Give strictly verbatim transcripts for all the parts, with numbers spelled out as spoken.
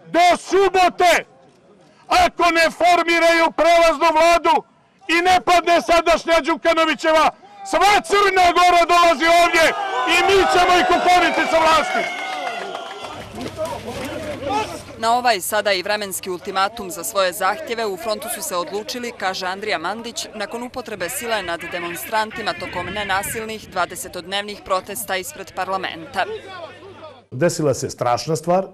do subote, ako ne formiraju prelaznu vladu i ne padne sadašnja Đukanovićeva, sva Crna Gora dolazi ovdje i mi ćemo ih ukoriti sa vlasti. Na ovaj sada i vremenski ultimatum za svoje zahtjeve u frontu su se odlučili, kaže Andrija Mandić, nakon upotrebe sile nad demonstrantima tokom nenasilnih dvadesetodnevnih protesta ispred parlamenta. Desila se strašna stvar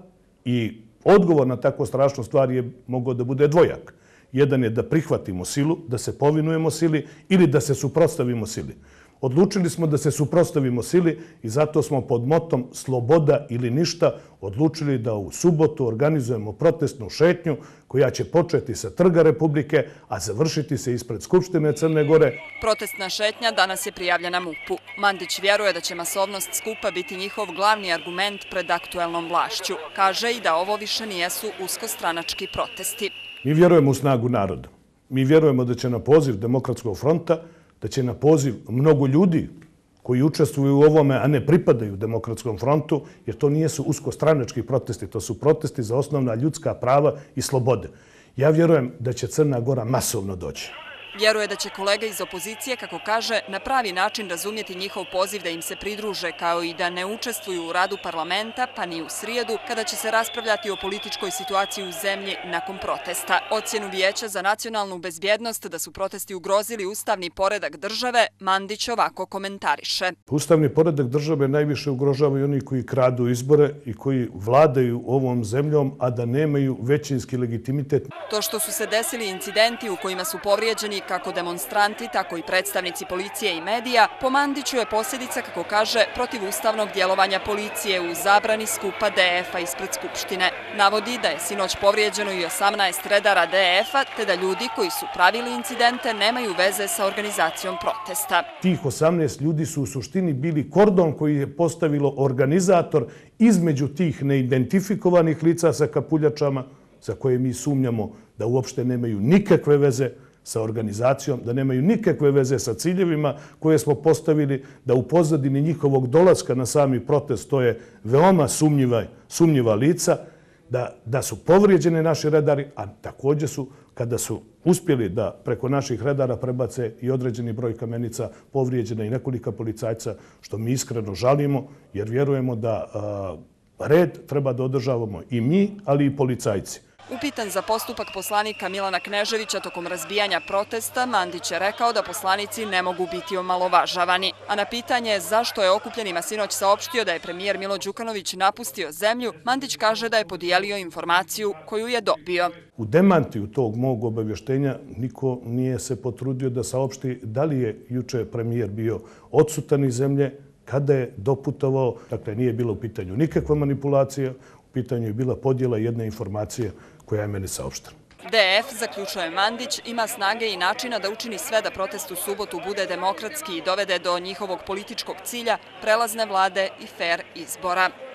i odgovor na takvu strašnu stvar je mogao da bude dvojak. Jedan je da prihvatimo silu, da se povinujemo sili ili da se suprotstavimo sili. Odlučili smo da se suprotstavimo sili i zato smo pod motom sloboda ili ništa odlučili da u subotu organizujemo protestnu šetnju koja će početi sa Trga Republike, a završiti se ispred Skupštine Crne Gore. Protestna šetnja danas je prijavljena MUP-u. Mandić vjeruje da će masovnost skupa biti njihov glavni argument pred aktuelnom vlašću. Kaže i da ovo više nijesu uskostranački protesti. Mi vjerujemo u snagu naroda. Mi vjerujemo da će na poziv Demokratskog fronta, da će na poziv mnogo ljudi koji učestvuju u ovome, a ne pripadaju Demokratskom frontu, jer to nijesu uskostranački protesti, to su protesti za osnovna ljudska prava i slobode. Ja vjerujem da će Crna Gora masovno doći. Vjeruje da će kolege iz opozicije, kako kaže, na pravi način razumjeti njihov poziv da im se pridruže, kao i da ne učestvuju u radu parlamenta, pa ni u srijedu, kada će se raspravljati o političkoj situaciji u zemlji nakon protesta. Ocjenu Vijeća za nacionalnu bezbjednost da su protesti ugrozili ustavni poredak države, Mandić ovako komentariše. Ustavni poredak države najviše ugrožavaju oni koji kradu izbore i koji vladaju ovom zemljom, a da nemaju većinski legitimitet. To što su se desili incidenti u kojima su povrijeđeni kako demonstranti, tako i predstavnici policije i medija, po Mandiću je posljedica, kako kaže, protivustavnog djelovanja policije u zabrani skupa D F-a ispred Skupštine. Navodi da je sinoć povrijeđeno i osamnaest redara D F-a, te da ljudi koji su pravili incidente nemaju veze sa organizacijom protesta. Tih osamnaest ljudi su u suštini bili kordon koji je postavilo organizator između tih neidentifikovanih lica sa kapuljačama, za koje mi sumnjamo da uopšte nemaju nikakve veze sa organizacijom, da nemaju nikakve veze sa ciljevima koje smo postavili, da u pozadini njihovog dolaska na sami protest to je veoma sumnjiva, sumnjiva lica, da, da su povrijeđeni naši redari, a također su, kada su uspjeli da preko naših redara prebace i određeni broj kamenica, povrijeđena i nekolika policajca, što mi iskreno žalimo, jer vjerujemo da a, red treba da održavamo i mi, ali i policajci. Upitan za postupak poslanika Milana Kneževića tokom razbijanja protesta, Mandić je rekao da poslanici ne mogu biti omalovažavani. A na pitanje zašto je okupljenima sinoć saopštio da je premijer Milo Đukanović napustio zemlju, Mandić kaže da je podijelio informaciju koju je dobio. U demantiju tog mog obavještenja niko nije se potrudio da saopšti da li je juče premijer bio odsutan iz zemlje, kada je doputovao. Dakle, nije bilo u pitanju nikakva manipulacija, u pitanju je bila podjela jedne informacije koja je meni saopštena. D F, zaključuje Mandić, ima snage i načina da učini sve da protest u subotu bude demokratski i dovede do njihovog političkog cilja, prelazne vlade i fer izbora.